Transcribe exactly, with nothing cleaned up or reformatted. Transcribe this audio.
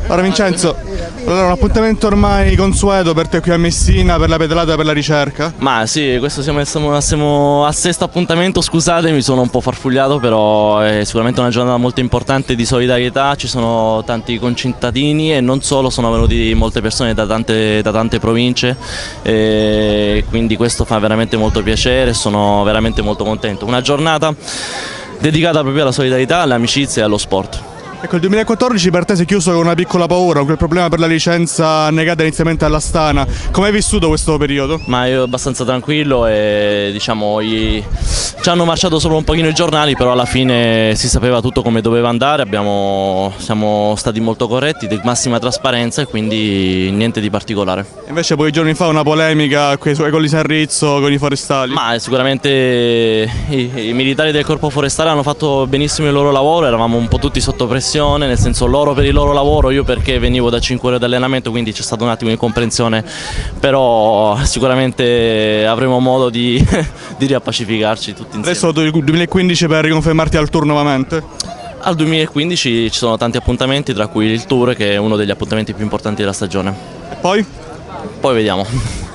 Allora Vincenzo, allora un appuntamento ormai consueto per te qui a Messina per la pedalata per la ricerca? Ma sì, questo siamo, siamo, siamo al sesto appuntamento, scusate, mi sono un po' farfugliato, però è sicuramente una giornata molto importante di solidarietà, ci sono tanti concittadini e non solo, sono venuti molte persone da tante, da tante province, e quindi questo fa veramente molto piacere, sono veramente molto contento. Una giornata dedicata proprio alla solidarietà, all'amicizia e allo sport. Ecco, il duemilaquattordici per te si è chiuso con una piccola paura, con quel problema per la licenza negata inizialmente all'Astana. Come hai vissuto questo periodo? Ma io abbastanza tranquillo e diciamo i... ci hanno marciato solo un pochino i giornali, però alla fine si sapeva tutto come doveva andare, abbiamo... siamo stati molto corretti, di massima trasparenza e quindi niente di particolare. Invece poi giorni fa una polemica con i Colli San Rizzo, con i forestali. Ma sicuramente i, i militari del corpo forestale hanno fatto benissimo il loro lavoro, eravamo un po' tutti sotto pressione, nel senso loro per il loro lavoro, io perché venivo da cinque ore di allenamento, quindi c'è stato un attimo di incomprensione, però sicuramente avremo modo di, di riappacificarci tutti insieme. Adesso il duemilaquindici per riconfermarti al tour nuovamente? Al duemilaquindici ci sono tanti appuntamenti, tra cui il Tour, che è uno degli appuntamenti più importanti della stagione. E poi? Poi vediamo.